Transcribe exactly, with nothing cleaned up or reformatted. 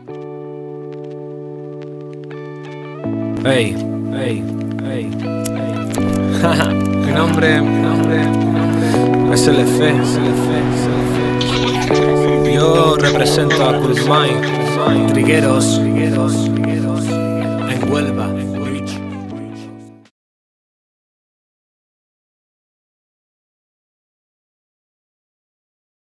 Ey, ey, ey, ey. Mi nombre, mi nombre, mi nombre es L F, es L F, es L F. Yo represento a Cruzmay, Trigueros, Trigueros, Trigueros, en Huelva.